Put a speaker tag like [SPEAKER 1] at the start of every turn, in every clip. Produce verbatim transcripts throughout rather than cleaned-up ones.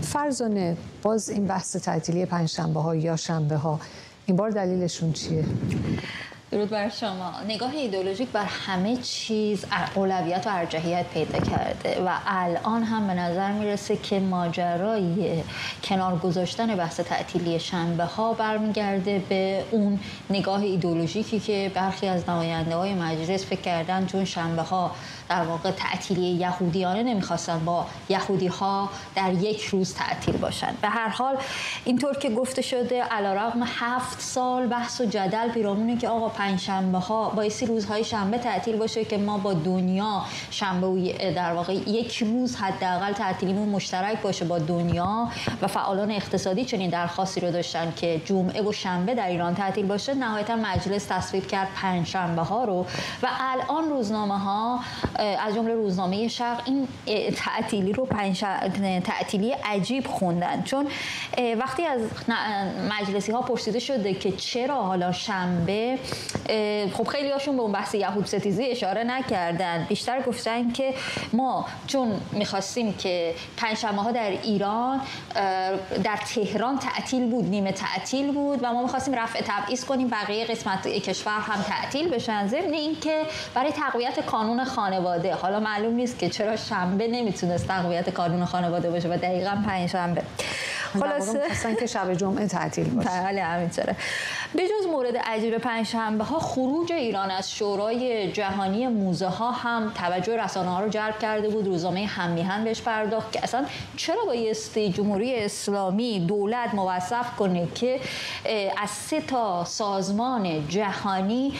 [SPEAKER 1] فرزانه، باز این بحث تعطیلی پنجشنبه ها یا شنبه ها این بار دلیلشون چیه؟
[SPEAKER 2] درود بر شما. نگاه ایدئولوژیک بر همه چیز اولویت و ارجحیت پیدا کرده و الان هم به نظر میرسه که ماجرای کنار گذاشتن بحث تعطیلی شنبه ها برمیگرده به اون نگاه ایدئولوژیکی که برخی از نماینده های مجلس فکر کردن چون شنبه ها در واقع تعطیلی یهودیانه نمیخواستن با یهودی ها در یک روز تعطیل باشن. به هر حال اینطور که گفته شده علیرغم هفت سال بحث و جدل پیرامونه که آقا پنجشنبه ها بایستی روزهای شنبه تعطیل باشه که ما با دنیا شنبه و در واقع یک روز حداقل تعطیلیمون مشترک باشه با دنیا و فعالان اقتصادی چنین درخواستی رو داشتن که جمعه و شنبه در ایران تعطیل باشه. نهایتا مجلس تصویب کرد پنجشنبه ها رو و الان روزنامه ها از جمله روزنامه شرق این تعطیلی رو پنج تعطیلی عجیب خوندن، چون وقتی از مجلسی ها پرسیده شده که چرا حالا شنبه، خب خیلی هاشون به اون بحث یهود ستیزی اشاره نکردن، بیشتر گفتن که ما چون میخواستیم که پنجشنبه ها در ایران در تهران تعطیل بود، نیمه تعطیل بود و ما میخواستیم رفع تبعیض کنیم بقیه قسمت کشور هم تعطیل بشن، ضمن اینکه برای تقویت قانون خانواده. حالا معلوم نیست که چرا شنبه نمیتونست تقویت قانون خانواده باشه و دقیقاً پنجشنبه.
[SPEAKER 1] خلاصه می‌خواستن که شب جمعه تعطیل باشه.
[SPEAKER 2] بله همینطوره. به جز مورد عجیب پنجشنبه ها، خروج ایران از شورای جهانی موزه ها هم توجه رسانه ها رو جلب کرده بود. روزنامه هم میهن بهش پرداخت که اصلا چرا بایستی جمهوری اسلامی دولت موظف کنه که از سه تا سازمان جهانی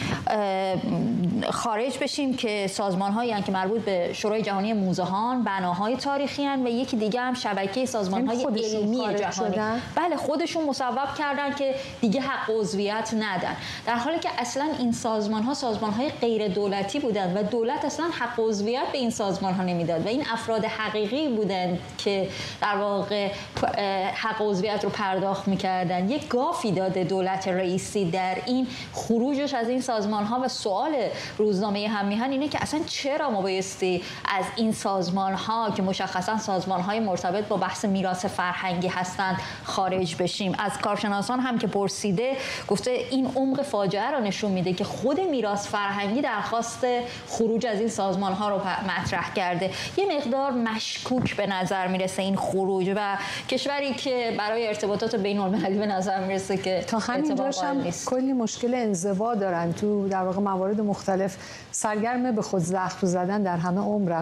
[SPEAKER 2] خارج بشیم که سازمان هایی که مربوط به شورای جهانی موزه ها، بناهای تاریخی هن و یکی دیگه هم شبکه سازمان های علمی جهانی. بله خودشون مصوب کردن که دیگه حق عضویت ندن، در حالی که اصلا این سازمان ها سازمان های غیر دولتی بودن و دولت اصلا حق عضویت به این سازمان ها نمیداد و این افراد حقیقی بودن که در واقع حق عضویت رو پرداخت میکردن. یک گافی داده دولت رئیسی در این خروجش از این سازمان ها و سوال روزنامه هم میهن اینه که اصلا چرا ما بایستی از این سازمان ها که مشخصا سازمان های مرتبط با بحث میراث فرهنگی هستند خارج بشیم. از کارشناسان هم که پرسیده گفته این عمق فاجعه را نشون میده که خود میراث فرهنگی درخواست خروج از این سازمان ها رو مطرح کرده. یه مقدار مشکوک به نظر میرسه این خروج و کشوری که برای ارتباطات بین المللی به نظر میرسه که
[SPEAKER 1] تا همینجاش هم کلی مشکل انزوا دارن، تو در واقع موارد مختلف سرگرم به خود زخم زدن در همه عمرم،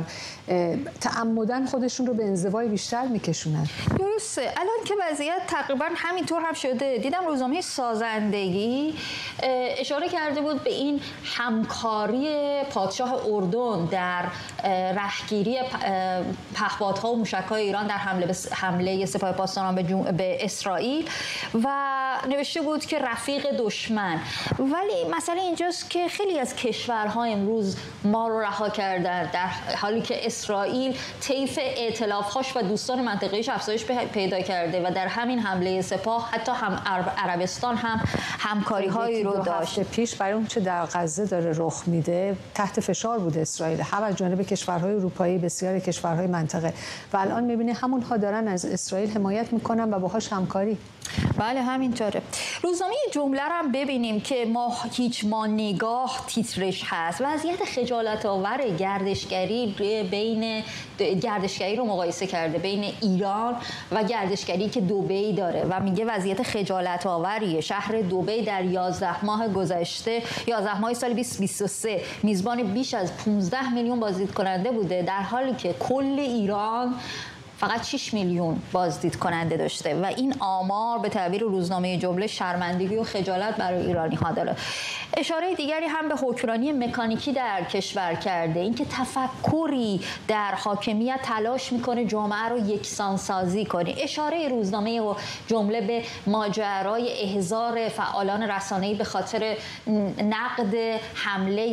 [SPEAKER 1] تعمدن خودشون رو به انزوای بیشتر میکشونن.
[SPEAKER 2] درسته. الان که وضعیت تقریبا همینطور هم شده، دیدم روزنامه سازندگی اشاره کرده بود به این همکاری پادشاه اردن در رهگیری پهپادها و موشک‌های ایران در حمله به حمله سپاه پاسداران به, به اسرائیل و نوشته بود که رفیق دشمن. ولی مسئله اینجاست که خیلی از کشورها امروز ما رو رها کردن در حالی که اسرائیل طیف ائتلاف‌هاش و دوستان منطقه‌ایش افزایش پیدا کرده و در همین حمله سپاه حتی هم عربستان هم همکاری‌هایی رو داشت.
[SPEAKER 1] پیش برای اون چه در غزه داره رخ میده تحت فشار بود اسرائیل، هم از جانب کشورهای اروپایی، بسیار کشورهای منطقه، و الان می‌بینی همونها دارن از اسرائیل حمایت میکنن و باهاش همکاری.
[SPEAKER 2] بله همینطوره. روزنامه جمله رو هم ببینیم که ما هیچ ما نگاه تیترش هست. وضعیت خجالت آور گردشگری بین گردشگری رو مقایسه کرده بین ایران و گردشگری که دبی داره و میگه وضعیت خجالت آوریه. شهر دبی در یازده ماه گذشته یازده ماه سال بیست بیست و سه میزبان بیش از پانزده میلیون بازدید کننده بوده، در حالی که کل ایران فقط شش میلیون بازدید کننده داشته و این آمار به تعبیر روزنامه جمله شرمندگی و خجالت برای ایرانی ها داره. اشاره دیگری هم به حکمرانی مکانیکی در کشور کرده، اینکه تفکری در حاکمیت تلاش میکنه جامعه رو یکسان سازی کنه. اشاره روزنامه و جمله به ماجرای احضار فعالان رسانه‌ای به خاطر نقد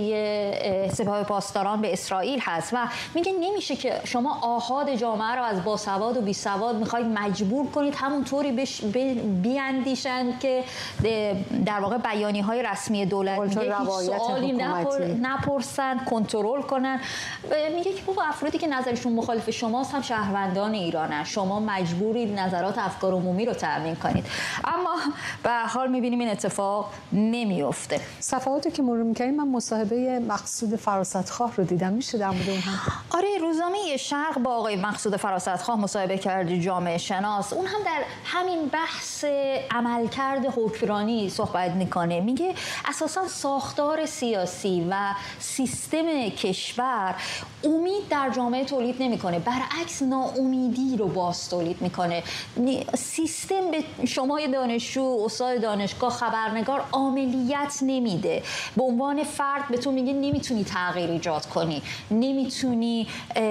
[SPEAKER 2] حمله سپاه پاسداران به اسرائیل هست و میگه نمیشه که شما آحاد جامعه رو از باسواد و بی سواد میخواید مجبور کنید همونطوری بش بیاندیشن که در واقع بیانی های رسمی دولت میگه هیچ سوالی نپر... نپرسن، کنترل کنن. میگه که بابا افرادی که نظرشون مخالف شماست هم شهروندان ایرانن، شما مجبورید نظرات افکار عمومی رو تامین کنید. اما به هر حال میبینیم این اتفاق نمیفته.
[SPEAKER 1] صفحاتی که مرور می‌کردیم من مصاحبه مقصود فراستخواه رو دیدم، میشه در مورد اون هم؟
[SPEAKER 2] آره، روزنامه شرق با آقای مقصود فراستخواه مصاحبه کرد، جامعه شناس. اون هم در همین بحث عملکرد حکمرانی صحبت میکنه. میگه اساسا ساختار سیاسی و سیستم کشور امید در جامعه تولید نمیکنه، برعکس ناامیدی رو باز تولید میکنه. سیستم به شما دانشجو، استاد دانشگاه، خبرنگار عملیات نمیده. به عنوان فرد به تو میگه نمیتونی تغییر ایجاد کنی، نمیتونی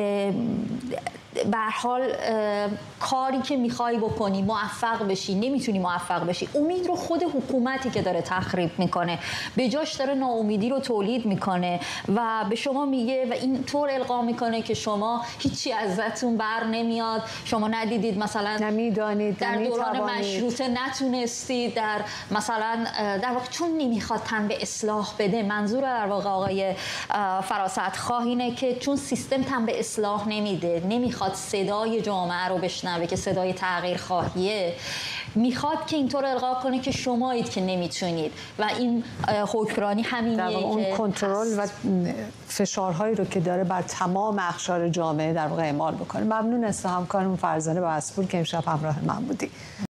[SPEAKER 2] به هر حال کاری که میخوای بکنی موفق بشی، نمیتونی موفق بشی. امید رو خود حکومتی که داره تخریب میکنه، به جاش داره ناامیدی رو تولید میکنه و به شما میگه و این طور القا میکنه که شما هیچی ازتون بر نمیاد، شما ندیدید مثلا
[SPEAKER 1] نمیدانید،
[SPEAKER 2] در دوران مشروطه نتونستید، در مثلا در واقع چون نمیخواد تن به اصلاح بده. منظور در واقع آقای فراستخواه اینه که چون سیستم تن به اصلاح نمیده، نمیخواد صدای جامعه رو بشنوه که صدای تغییر خواهیه، میخواد که اینطور القا کنه که شمایید که نمیتونید و این حکمرانی همینیه که
[SPEAKER 1] اون کنترل و فشارهایی رو که داره بر تمام اقشار جامعه در واقع اعمال بکنه. ممنون از همکارم فرزانه باسپور که امشب همراه من بودی.